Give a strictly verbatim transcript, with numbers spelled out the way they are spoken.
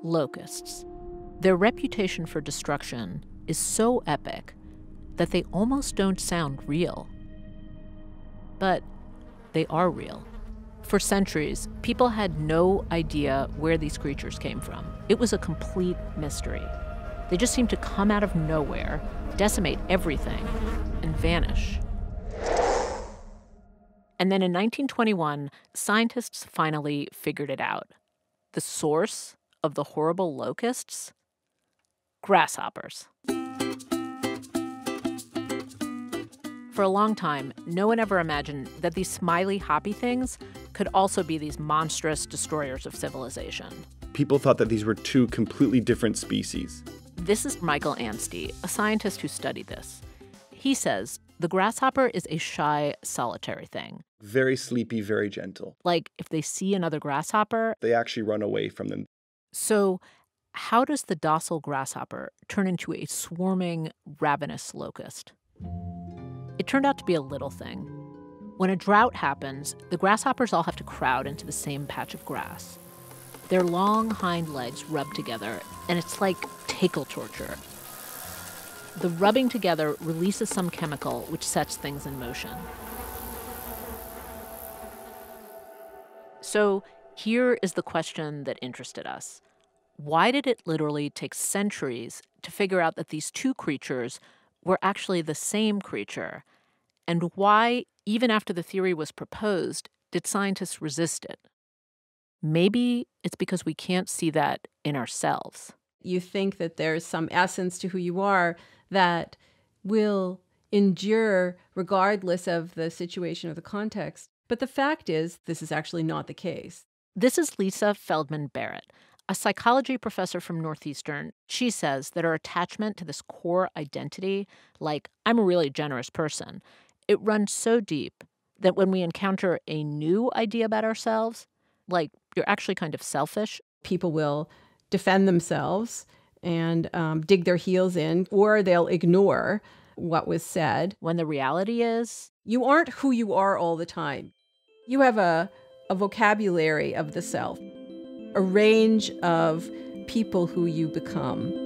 Locusts. Their reputation for destruction is so epic that they almost don't sound real. But they are real. For centuries, people had no idea where these creatures came from. It was a complete mystery. They just seemed to come out of nowhere, decimate everything, and vanish. And then in nineteen twenty-one, scientists finally figured it out. The source of the horrible locusts? Grasshoppers. For a long time, no one ever imagined that these smiley, hoppy things could also be these monstrous destroyers of civilization. People thought that these were two completely different species. This is Michael Anstey, a scientist who studied this. He says the grasshopper is a shy, solitary thing. Very sleepy, very gentle. Like, if they see another grasshopper, they actually run away from them. So how does the docile grasshopper turn into a swarming, ravenous locust? It turned out to be a little thing. When a drought happens, the grasshoppers all have to crowd into the same patch of grass. Their long hind legs rub together, and it's like tickle torture. The rubbing together releases some chemical which sets things in motion. So here is the question that interested us. Why did it literally take centuries to figure out that these two creatures were actually the same creature? And why, even after the theory was proposed, did scientists resist it? Maybe it's because we can't see that in ourselves. You think that there's some essence to who you are that will endure regardless of the situation or the context. But the fact is, this is actually not the case. This is Lisa Feldman Barrett, a psychology professor from Northeastern. She says that our attachment to this core identity, like I'm a really generous person, it runs so deep that when we encounter a new idea about ourselves, like you're actually kind of selfish, people will defend themselves and um, dig their heels in, or they'll ignore what was said. When the reality is, you aren't who you are all the time. You have a, a vocabulary of the self, a range of people who you become.